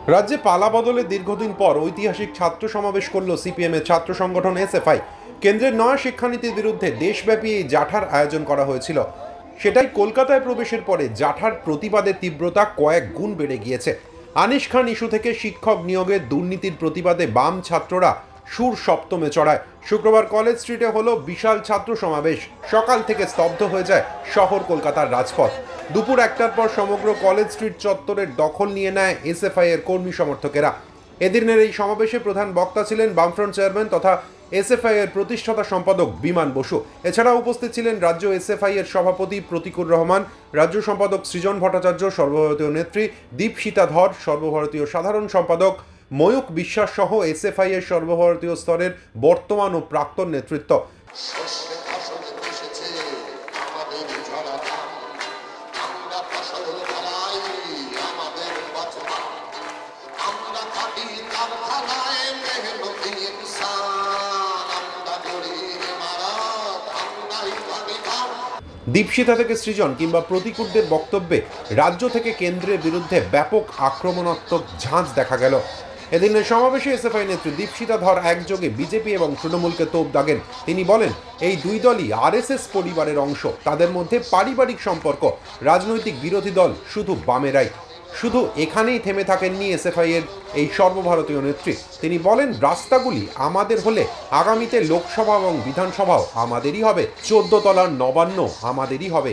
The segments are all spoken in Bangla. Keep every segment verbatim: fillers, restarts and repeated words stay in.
রাজ্যে পালা বদলে দীর্ঘদিন পর ঐতিহাসিক ছাত্র সমাবেশ করল সিপিএম এর ছাত্র সংগঠন এসএফআই। কেন্দ্রের নয়া শিক্ষানীতির বিরুদ্ধে দেশব্যাপী এই জাঠার আয়োজন করা হয়েছিল। সেটাই কলকাতায় প্রবেশের পরে জাঠার প্রতিবাদের তীব্রতা কয়েক গুণ বেড়ে গিয়েছে। আনিস খান ইস্যু থেকে শিক্ষক নিয়োগের দুর্নীতির প্রতিবাদে বাম ছাত্ররা সুর সপ্তমে চড়ায়। শুক্রবার কলেজ স্ট্রিটে হলো বিশাল ছাত্র সমাবেশ। সকাল থেকে স্তব্ধ হয়ে যায় শহর কলকাতার রাজপথ। দুপুর একটার পর সমগ্র কলেজ স্ট্রিট চত্বরের দখল নিয়ে নেয় এসএফআই এর কর্মী সমর্থকেরা। এদিনের এই সমাবেশে প্রধান বক্তা ছিলেন বামফ্রন্ট চেয়ারম্যান তথা এসএফআই এর প্রতিষ্ঠাতা সম্পাদক বিমান বসু। এছাড়াও উপস্থিত ছিলেন রাজ্য এসএফআই এর সভাপতি প্রতীকুর রহমান, রাজ্য সম্পাদক সৃজন ভট্টাচার্য, সর্বভারতীয় নেত্রী দীপশিতা ধর, সর্বভারতীয় সাধারণ সম্পাদক ময়ূক বিশ্বাস সহ এসএফআই এর সর্বভারতীয় স্তরের বর্তমান ও প্রাক্তন নেতৃত্ব। দীপশিতা থেকে সৃজন কিংবা প্রতিকূলদের বক্তব্যে রাজ্য থেকে কেন্দ্রের বিরুদ্ধে ব্যাপক আক্রমণাত্মক ঝাঁজ দেখা গেল। এদিনের সমাবেশে এসএফআই নেত্রী দীপশিতা ধর একযোগে বিজেপি এবং তৃণমূলকে তোপ দাগেন। তিনি বলেন, এই দুই দলই আরএসএস পরিবারের অংশ, তাদের মধ্যে পারিবারিক সম্পর্ক। রাজনৈতিক বিরোধী দল শুধু বামেরাই। শুধু এখানেই থেমে থাকেননি এসএফআই এর এই সর্বভারতীয় নেত্রী। তিনি বলেন, রাস্তাগুলি আমাদের হলে আগামীতে লোকসভা এবং বিধানসভাও আমাদেরই হবে, চোদ্দ তলার নবান্ন আমাদেরই হবে।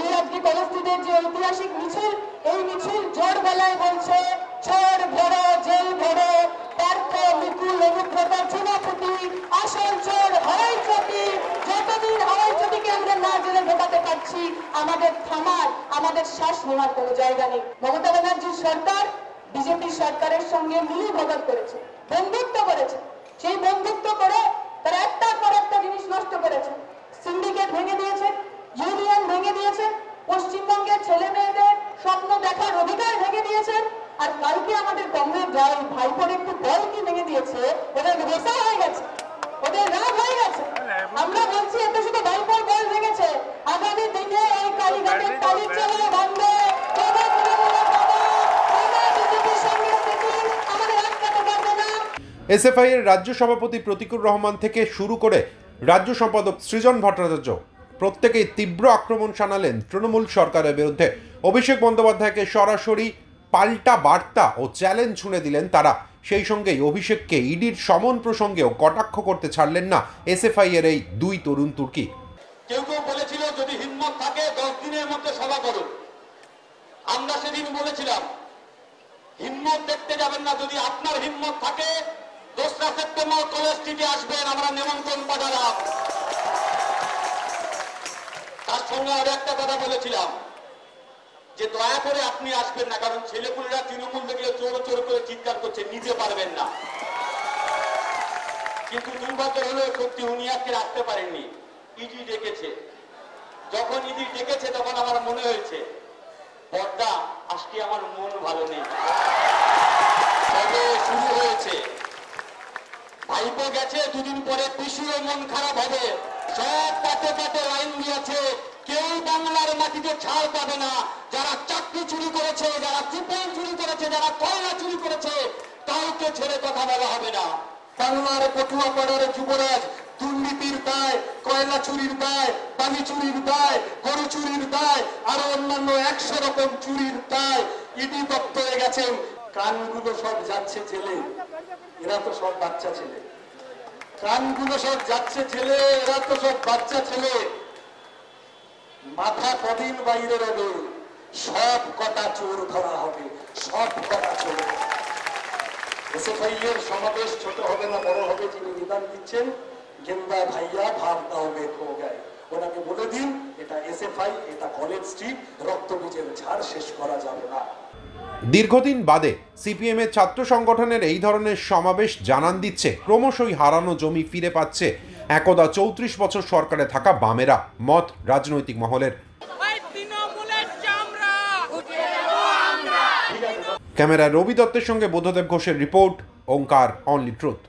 আমাদের থামার আমাদের শ্বাস নেওয়ার কোনো জায়গা নেই। মমতা ব্যানার্জির সরকার বিজেপি সরকারের সঙ্গে মিলে ভোগাত করেছে, বন্ধুত্ব করেছে। সেই বন্ধুত্ব করে তারা একটার পর একটা জিনিস নষ্ট করেছে। সিন্ডিকেট ভেঙে দিয়েছে, ইউনিয়ন ভেঙে দিয়েছে, পশ্চিমবঙ্গের ছেলে মেয়েদের স্বপ্ন দেখার অধিকার ভেঙে দিয়েছে। আর কালকে আমাদের কংগ্রেস ভাইপোর একটু দল কি ভেঙে দিয়েছে, ওদের ভেসা হয়ে গেছে, ওদের রাগ হয়ে গেছে। আমরা বলছি এত শুধু ভাইপোর দল ভেঙেছে, আগামী দিনে এই কালীঘাটের কালী চলে বন্ধে এসএফআই এর রাজ্য সভাপতি প্রতীকুর রহমান থেকে শুরু করে রাজ্য সম্পাদক সৃজন ভট্টাচার্য প্রত্যেকেই তীব্র আক্রমণ শানালেন তৃণমূল সরকারের বিরুদ্ধে। অভিষেক বন্দ্যোপাধ্যায়কে সরাসরি পাল্টা বার্তা ও চ্যালেঞ্জ ছুঁড়ে দিলেন তারা। সেই সঙ্গেই অভিষেককে ইডির সমন প্রসঙ্গেও কটাক্ষ করতে ছাড়লেন না এসএফআই এর এই দুই তরুণ তুর্কি। কেউ কেউ বলেছিল যদি হিম্মত থাকে দশ দিনের মধ্যে সভা করো। আমরা সেদিন বলেছিলাম হিম্মত দেখতে যাবেন না, যদি আপনার হিম্মত থাকে দোসরা সেপ্টেম্বর কলেজ স্ট্রিটে আসবেন, আমরা নিমন্ত্রণ পাঠালাম। তার সঙ্গে আর একটা কথা বলেছিলাম যে দয়া করে আপনি আসবেন না, কারণ ছেলেপুলেরা তৃণমূল থেকে চোর চোর করে চিৎকার করছে, নিতে পারবেন না। কিন্তু দুর্ভাগ্য হলো সত্যি উনি আজকে আসতে পারেননি, ইডি ডেকেছে। যখন ইডি ডেকেছে তখন আমার মনে হয়েছে বড়দা আজকে আমার মন ভালো নেই, তবে শুরু হয়েছে। ভাইপো গেছে, দুদিন পরে পিসিও মন খারাপ হবে। সব পাতে পাতে লাইন দিয়েছে, কেউ বাংলার মাটিতে ছাড় পাবে না। যারা চাকরি চুরি করেছে, যারা চিপল চুরি করেছে, যারা কয়লা চুরি করেছে, কাউকে ছেড়ে কথা বলা হবে না। বাংলার পটুয়া পাড়ার যুবরাজ দুর্নীতির দায়, কয়লা চুরির দায়, বালি চুরির দায়, গরু চুরির দায়, আরো অন্যান্য একশো রকম চুরির দায় ইডি দপ্তরে গেছেন। কানগুলো সব যাচ্ছে জেলে, এরা তো সব বাচ্চা ছেলে। কানগুলো সব যাচ্ছে ছেলে, এরা তো সব বাচ্চা ছেলে। মাথা কদিন বাইরে রবে, সব কটা চোর ধরা হবে, সব কটা চোর। এসএফআই এর সমাবেশ ছোট হবে না বড় হবে, যিনি নিদান দিচ্ছেন গেন্দা ভাইয়া ভাব দাও বের হো গায়, ওনাকে বলে দিন এটা এসএফআই, এটা কলেজ স্ট্রিট, রক্তবীজের ঝাড় শেষ করা যাবে না। দীর্ঘদিন বাদে সিপিএম এর ছাত্র সংগঠনের এই ধরনের সমাবেশ জানান দিচ্ছে ক্রমশই হারানো জমি ফিরে পাচ্ছে একদা চৌত্রিশ বছর সরকারে থাকা বামেরা, মত রাজনৈতিক মহলের। ক্যামেরায় রবি দত্তের সঙ্গে বুদ্ধদেব ঘোষের রিপোর্ট, ওঙ্কার অনলি ট্রুথ।